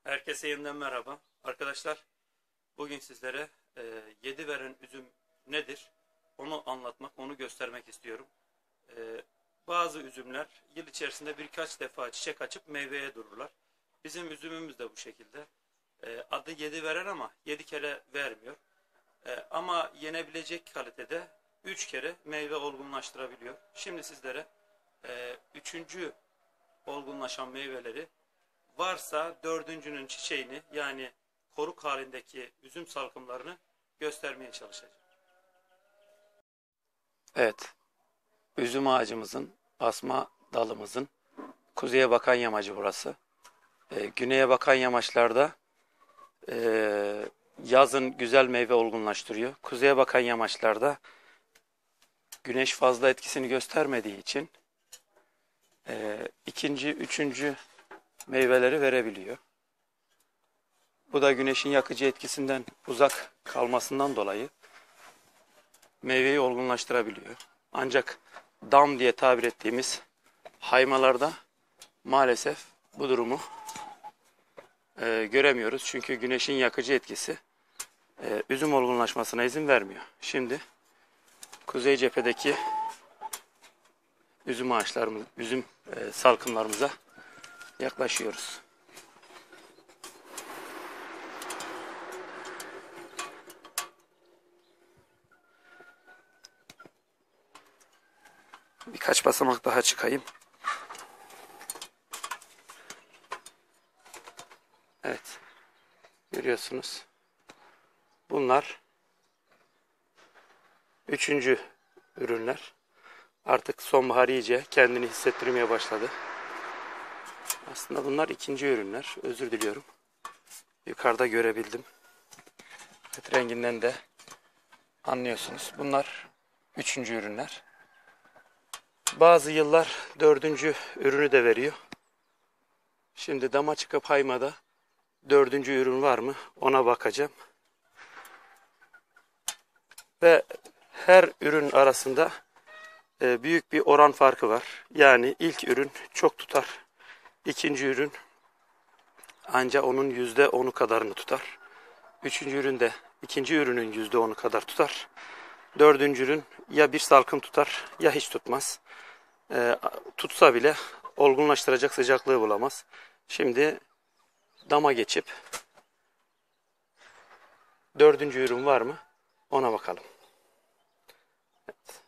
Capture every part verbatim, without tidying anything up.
Herkese yeniden merhaba. Arkadaşlar, bugün sizlere e, yedi veren üzüm nedir? Onu anlatmak, onu göstermek istiyorum. E, bazı üzümler yıl içerisinde birkaç defa çiçek açıp meyveye dururlar. Bizim üzümümüz de bu şekilde. E, adı yedi veren ama yedi kere vermiyor. E, ama yenebilecek kalitede üç kere meyve olgunlaştırabiliyor. Şimdi sizlere e, üçüncü olgunlaşan meyveleri, varsa dördüncünün çiçeğini, yani koruk halindeki üzüm salkımlarını göstermeye çalışacağım. Evet, üzüm ağacımızın, asma dalımızın kuzeye bakan yamacı burası. Ee, güneye bakan yamaçlarda e, yazın güzel meyve olgunlaştırıyor. Kuzeye bakan yamaçlarda güneş fazla etkisini göstermediği için e, ikinci, üçüncü meyveleri verebiliyor. Bu da güneşin yakıcı etkisinden uzak kalmasından dolayı meyveyi olgunlaştırabiliyor. Ancak dam diye tabir ettiğimiz haymalarda maalesef bu durumu e, göremiyoruz. Çünkü güneşin yakıcı etkisi e, üzüm olgunlaşmasına izin vermiyor. Şimdi kuzey cephedeki üzüm ağaçlarımız, üzüm e, salkımlarımıza yaklaşıyoruz. Birkaç basamak daha çıkayım. Evet. Görüyorsunuz. Bunlar üçüncü ürünler. Artık sonbahar iyice kendini hissettirmeye başladı. Aslında bunlar ikinci ürünler. Özür diliyorum. Yukarıda görebildim. Evet, renginden de anlıyorsunuz. Bunlar üçüncü ürünler. Bazı yıllar dördüncü ürünü de veriyor. Şimdi dama çıkıp haymada dördüncü ürün var mı ona bakacağım. Ve her ürün arasında e, büyük bir oran farkı var. Yani ilk ürün çok tutar. İkinci ürün ancak onun yüzde onu kadarını tutar. Üçüncü ürün de ikinci ürünün yüzde onu kadar tutar. Dördüncü ürün ya bir salkım tutar ya hiç tutmaz. E, tutsa bile olgunlaştıracak sıcaklığı bulamaz. Şimdi dama geçip dördüncü ürün var mı ona bakalım. Evet.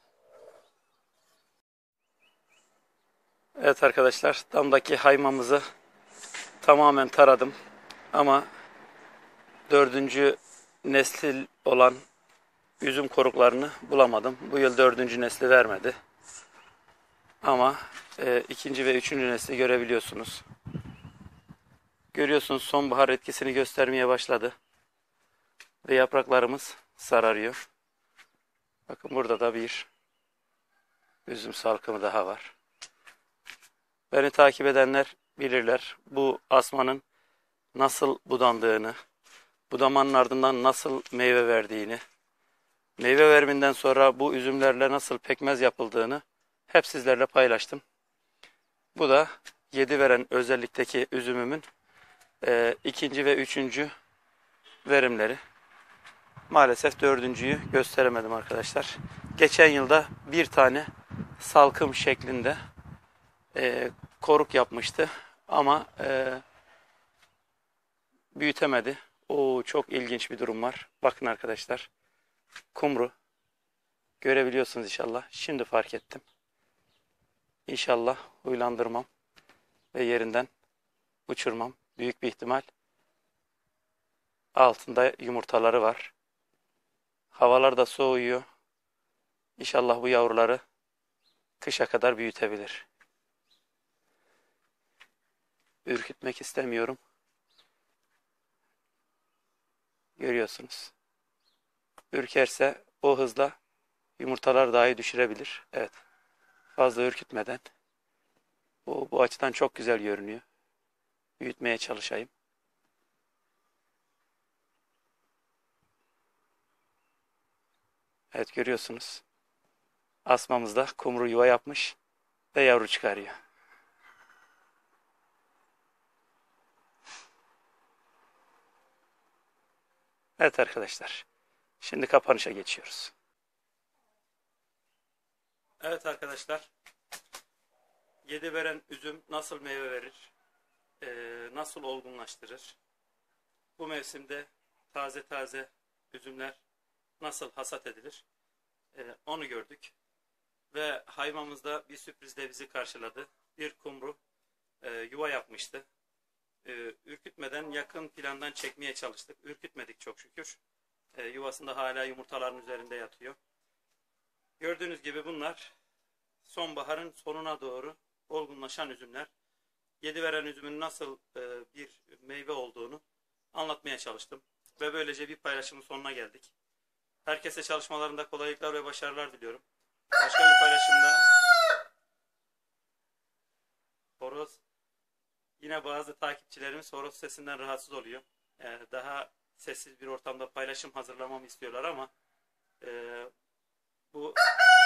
Evet arkadaşlar, damdaki haymamızı tamamen taradım ama dördüncü nesil olan üzüm koruklarını bulamadım. Bu yıl dördüncü nesli vermedi. Ama e, ikinci ve üçüncü nesli görebiliyorsunuz. Görüyorsunuz, sonbahar etkisini göstermeye başladı. Ve yapraklarımız sararıyor. Bakın burada da bir üzüm salkımı daha var. Beni takip edenler bilirler. Bu asmanın nasıl budandığını, budamanın ardından nasıl meyve verdiğini, meyve veriminden sonra bu üzümlerle nasıl pekmez yapıldığını hep sizlerle paylaştım. Bu da yedi veren özellikteki üzümümün e, ikinci ve üçüncü verimleri. Maalesef dördüncüyü gösteremedim arkadaşlar. Geçen yılda bir tane salkım şeklinde e, koruk yapmıştı ama e, büyütemedi. Oo, çok ilginç bir durum var. Bakın arkadaşlar, kumru görebiliyorsunuz inşallah. Şimdi fark ettim. İnşallah huylandırmam ve yerinden uçurmam. Büyük bir ihtimal altında yumurtaları var. Havalar da soğuyor. İnşallah bu yavruları kışa kadar büyütebilir. Ürkütmek istemiyorum. Görüyorsunuz. Ürkerse o hızla yumurtalar dahi düşürebilir. Evet. Fazla ürkütmeden. Bu, bu açıdan çok güzel görünüyor. Büyütmeye çalışayım. Evet, görüyorsunuz. Asmamızda kumru yuva yapmış ve yavru çıkarıyor. Evet arkadaşlar. Şimdi kapanışa geçiyoruz. Evet arkadaşlar. Yedi veren üzüm nasıl meyve verir? Ee, nasıl olgunlaştırır? Bu mevsimde taze taze üzümler nasıl hasat edilir? Ee, onu gördük. Ve haymamızda bir sürprizle bizi karşıladı. Bir kumru e, yuva yapmıştı. E, ürkütmeden yakın plandan çekmeye çalıştık. Ürkütmedik çok şükür. E, yuvasında hala yumurtaların üzerinde yatıyor. Gördüğünüz gibi bunlar sonbaharın sonuna doğru olgunlaşan üzümler. Yedi veren üzümün nasıl e, bir meyve olduğunu anlatmaya çalıştım. Ve böylece bir paylaşımın sonuna geldik. Herkese çalışmalarında kolaylıklar ve başarılar diliyorum. Başka bir paylaşımda horoz, yine bazı takipçilerimiz horoz sesinden rahatsız oluyor. Ee, daha sessiz bir ortamda paylaşım hazırlamamı istiyorlar ama e, bu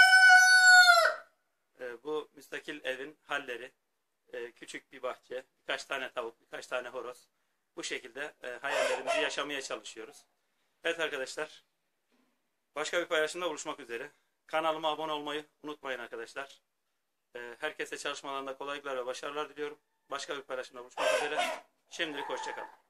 e, bu müstakil evin halleri, e, küçük bir bahçe, birkaç tane tavuk, birkaç tane horoz. Bu şekilde e, hayallerimizi yaşamaya çalışıyoruz. Evet arkadaşlar, başka bir paylaşımda buluşmak üzere. Kanalıma abone olmayı unutmayın arkadaşlar. E, herkese çalışmalarında kolaylıklar ve başarılar diliyorum. Başka bir paylaşımda buluşmak üzere. Şimdilik hoşça kalın.